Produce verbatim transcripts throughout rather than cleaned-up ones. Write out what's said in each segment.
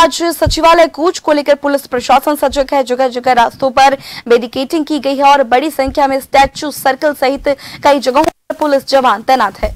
आज सचिवालय कूच को लेकर पुलिस प्रशासन सजग है। जगह जगह रास्तों पर बैरिकेडिंग की गई है और बड़ी संख्या में स्टैच्यू सर्कल सहित कई जगहों पर पुलिस जवान तैनात है।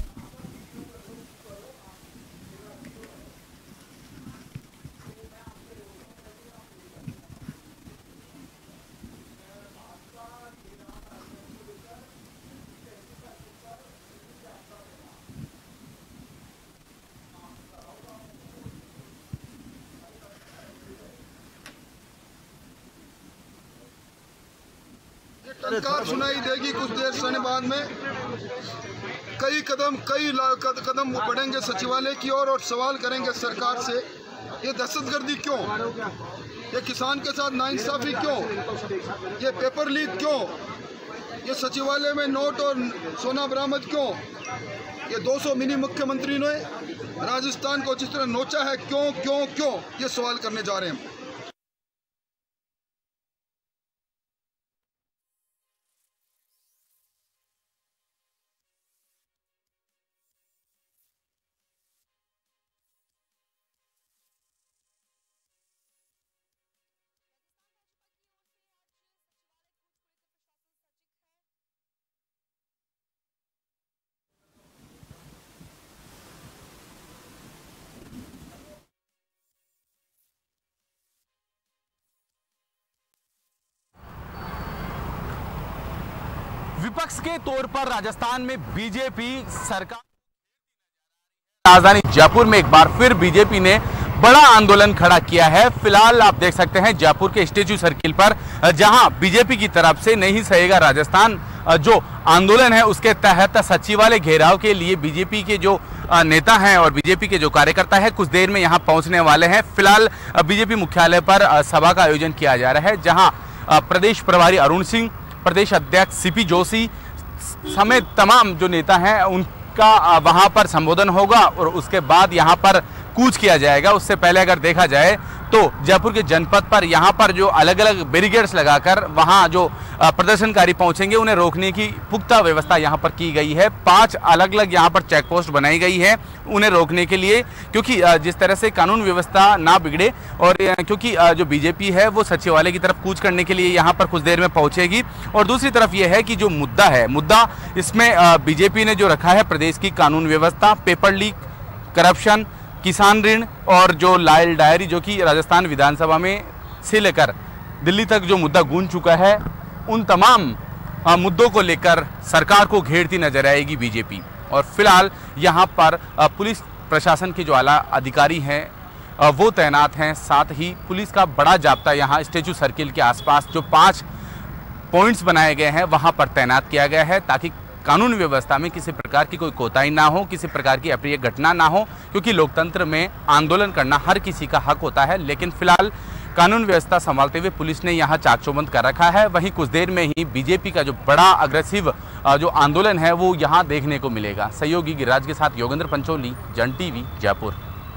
टंकार सुनाई देगी कुछ देर समय बाद में। कई कदम कई कदम बढ़ेंगे सचिवालय की ओर और सवाल करेंगे सरकार से, ये दहशतगर्दी क्यों, ये किसान के साथ नाइंसाफी क्यों, ये पेपर लीक क्यों, ये सचिवालय में नोट और सोना बरामद क्यों, ये दो सौ मिनी मुख्यमंत्री ने राजस्थान को जिस तरह नोचा है क्यों क्यों क्यों, ये सवाल करने जा रहे हैं। विपक्ष के तौर पर राजस्थान में बीजेपी सरकार, राजधानी जयपुर में एक बार फिर बीजेपी ने बड़ा आंदोलन खड़ा किया है। फिलहाल आप देख सकते हैं जयपुर के स्टेच्यू सर्किल पर, जहां बीजेपी की तरफ से नहीं सहेगा राजस्थान जो आंदोलन है, उसके तहत सचिवालय घेराव के लिए बीजेपी के जो नेता हैं और बीजेपी के जो कार्यकर्ता हैं कुछ देर में यहां पहुंचने वाले हैं। फिलहाल बीजेपी मुख्यालय पर सभा का आयोजन किया जा रहा है, जहां प्रदेश प्रभारी अरुण सिंह, प्रदेश अध्यक्ष सीपी जोशी समेत तमाम जो नेता हैं उनका वहां पर संबोधन होगा और उसके बाद यहां पर कूच किया जाएगा। उससे पहले अगर देखा जाए तो जयपुर के जनपद पर यहां पर जो अलग अलग बैरिकेड्स लगाकर वहां जो प्रदर्शनकारी पहुंचेंगे उन्हें रोकने की पुख्ता व्यवस्था यहां पर की गई है। पांच अलग अलग यहां पर चेक पोस्ट बनाई गई है उन्हें रोकने के लिए, क्योंकि जिस तरह से कानून व्यवस्था ना बिगड़े और क्योंकि जो बीजेपी है वो सचिवालय की तरफ कूच करने के लिए यहां पर कुछ देर में पहुंचेगी। और दूसरी तरफ यह है कि जो मुद्दा है मुद्दा इसमें बीजेपी ने जो रखा है प्रदेश की कानून व्यवस्था, पेपर लीक, करप्शन, किसान ऋण और जो लाल डायरी जो कि राजस्थान विधानसभा में से लेकर दिल्ली तक जो मुद्दा गूंज चुका है, उन तमाम मुद्दों को लेकर सरकार को घेरती नजर आएगी बीजेपी। और फिलहाल यहां पर पुलिस प्रशासन के जो आला अधिकारी हैं वो तैनात हैं, साथ ही पुलिस का बड़ा जाब्ता यहां स्टेच्यू सर्किल के आसपास जो पांच पॉइंट्स बनाए गए हैं वहां पर तैनात किया गया है, ताकि कानून व्यवस्था में किसी प्रकार की कोई कोताही ना हो, किसी प्रकार की अप्रिय घटना ना हो, क्योंकि लोकतंत्र में आंदोलन करना हर किसी का हक होता है। लेकिन फिलहाल कानून व्यवस्था संभालते हुए पुलिस ने यहां चाक चौबंद कर रखा है। वहीं कुछ देर में ही बीजेपी का जो बड़ा अग्रेसिव जो आंदोलन है वो यहां देखने को मिलेगा। सहयोगी गिरिराज के साथ योगेंद्र पंचोली, जन टीवी, जयपुर।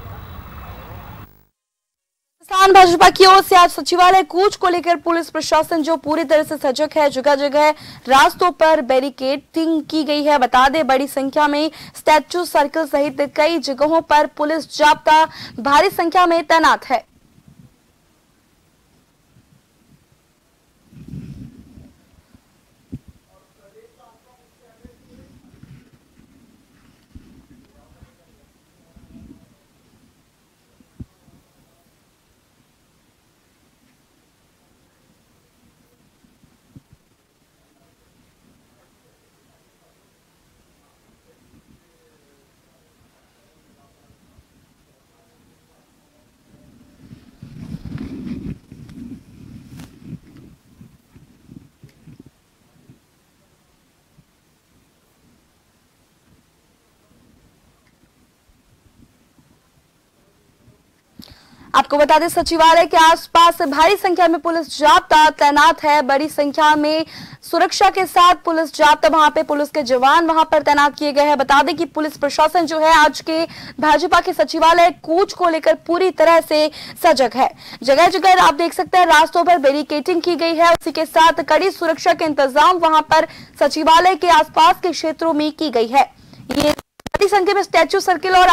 राजस्थान भाजपा की ओर से आज सचिवालय कूच को लेकर पुलिस प्रशासन जो पूरी तरह से सजग है। जगह जगह रास्तों पर बैरिकेडिंग की गई है। बता दें बड़ी संख्या में स्टैच्यू सर्कल सहित कई जगहों पर पुलिस जाब्ता भारी संख्या में तैनात है। आपको बता दें सचिवालय के आसपास भारी संख्या में पुलिस जाब्ता तैनात है। बड़ी संख्या में सुरक्षा के साथ पुलिस जाब्ता वहां पे पुलिस के जवान वहां पर तैनात किए गए हैं। बता दें कि पुलिस प्रशासन जो है आज के भाजपा के सचिवालय कूच को लेकर पूरी तरह से सजग है। जगह जगह आप देख सकते हैं रास्तों पर बैरिकेडिंग की गई है, उसी के साथ कड़ी सुरक्षा के इंतजाम वहां पर सचिवालय के आसपास के क्षेत्रों में की गई है। ये बड़ी संख्या में स्टैच्यू सर्किल और